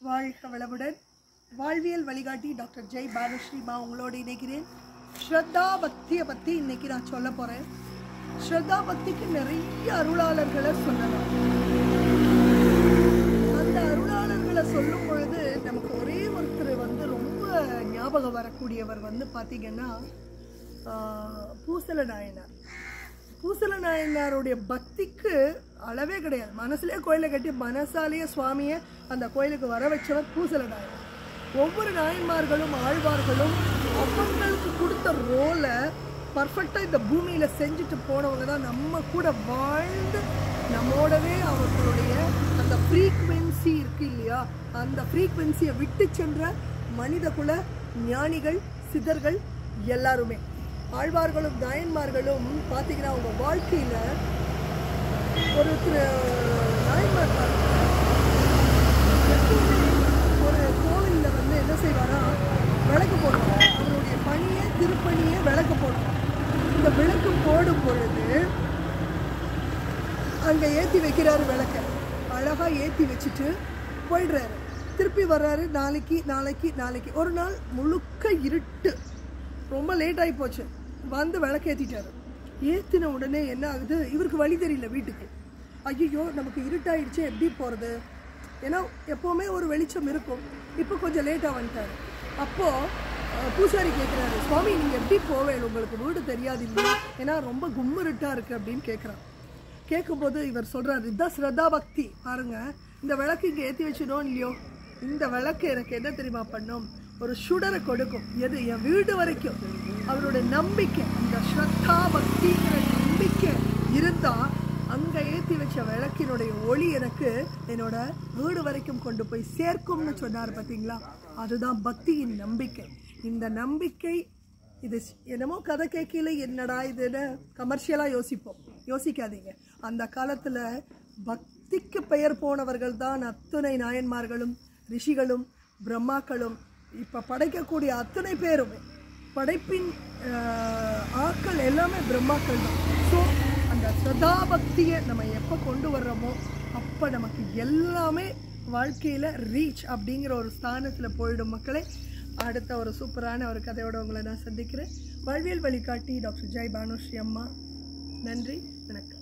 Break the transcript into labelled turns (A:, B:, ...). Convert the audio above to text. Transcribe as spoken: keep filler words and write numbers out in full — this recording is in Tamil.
A: வாழ்க வளமுடன். வாழ்வியல் வழிகாட்டி டாக்டர் ஜெய் பானுஸ்ரீமா உங்களோடு இணைக்கிறேன். ஸ்ரத்தா பக்தியை பற்றி இன்னைக்கு நான் சொல்ல போகிறேன். ஸ்ரத்தா பக்திக்கு நிறைய அருளாளர்களை சொல்லலாம். அந்த அருளாளர்களை சொல்லும் பொழுது நமக்கு ஒரே ஒருத்தர் வந்து ரொம்ப ஞாபகம் வரக்கூடியவர் வந்து பார்த்திங்கன்னா பூசல நாயனார். பூசல நாயனாருடைய பக்திக்கு அளவே கிடையாது. மனசுலேயே கோயிலை கட்டி மனசாலேயே சுவாமியை அந்த கோயிலுக்கு வர வச்சவர் பூசல நாயனார். ஒவ்வொரு நாயன்மார்களும் ஆழ்வார்களும் அவங்களுக்கு கொடுத்த ரோலை பர்ஃபெக்டாக இந்த பூமியில் செஞ்சுட்டு போனவங்க தான் நம்ம கூட வாழ்ந்து நம்மோடவே அவர்களுடைய அந்த ஃப்ரீக்வென்சி இருக்குது இல்லையா, அந்த ஃப்ரீக்வென்சியை விட்டு சென்ற மனித குல ஞானிகள் சித்தர்கள் எல்லாருமே. ஆழ்வார்களும் நாயன்மார்களும் பார்த்தீங்கன்னா அவங்க வாழ்க்கையில் ஒரு நாயன்மார் ஒரு கோவிலில் வந்து என்ன செய்வாரா, விளக்கு போடுவார். அவருடைய பணியை திருப்பணியை விளக்கு போடுவார். இந்த விளக்கு போடும் பொழுது அங்கே ஏற்றி வைக்கிறாரு விளக்க. அழகாக ஏற்றி வச்சுட்டு போயிடுறாரு. திருப்பி வர்றாரு. நாளைக்கு நாளைக்கு நாளைக்கு ஒரு நாள் முழுக்க இருட்டு, ரொம்ப லேட் ஆகி போச்சு. வந்து விளக்கு ஏற்றிட்டாரு. ஏற்றின உடனே என்ன ஆகுது, இவருக்கு வழி தெரியல வீட்டுக்கு. ஐயோ நமக்கு இருட்டாயிடுச்சு, எப்படி போகிறது? ஏன்னா எப்போவுமே ஒரு வெளிச்சம் இருக்கும். இப்போ கொஞ்சம் லேட்டாக வந்துட்டார். அப்போது பூசாரி கேட்குறாரு, சுவாமி நீங்கள் எப்படி போவேன், உங்களுக்கு வீடு தெரியாது இல்லையா, ஏன்னா ரொம்ப கும்மிருட்டாக இருக்குது அப்படின்னு கேட்குறான். கேட்கும்போது இவர் சொல்கிறார், இதுதான் ஸ்ரத்தா பக்தி. பாருங்கள், இந்த விளக்கு இங்கே ஏற்றி வச்சிடும் இல்லையோ, இந்த விளக்கு எனக்கு என்ன தெரியுமா பண்ணும், ஒரு சுடரை கொடுக்கும். எது, என் வீடு வரைக்கும். அவரோட நம்பிக்கை, அந்த ஸ்ரத்தா பக்திங்கிற நம்பிக்கை இருந்தால் அங்கே ஏற்றி வச்ச விளக்கினுடைய ஒளி எனக்கு என்னோட வீடு வரைக்கும் கொண்டு போய் சேர்க்கும்னு சொன்னார். பார்த்தீங்களா, அதுதான் பக்தியின் நம்பிக்கை. இந்த நம்பிக்கை இது என்னமோ கதை கேட்கல, என்னடா இதுன்னு கமர்ஷியலாக யோசிப்போம். யோசிக்காதீங்க. அந்த காலத்தில் பக்திக்கு பெயர் போனவர்கள் தான் அத்துணை நாயன்மார்களும் ரிஷிகளும் பிரம்மாக்களும். இப்போ படைக்கக்கூடிய அத்தனை பேருமே படைப்பின் ஆக்கள் எல்லாமே பிரம்மாக்கள் தான். ஸோ அந்த சதா பக்தியை நம்ம எப்போ கொண்டு வர்றோமோ அப்போ நமக்கு எல்லாமே வாழ்க்கையில் ரீச் அப்படிங்கிற ஒரு ஸ்தானத்தில் போயிடும். மக்களே, அடுத்த ஒரு சூப்பரான ஒரு கதையோட உங்களை நான் சந்திக்கிறேன். வாழ்வியல் வழிகாட்டி டாக்டர் ஜெய் பானுஸ்ரீ அம்மா. நன்றி, வணக்கம்.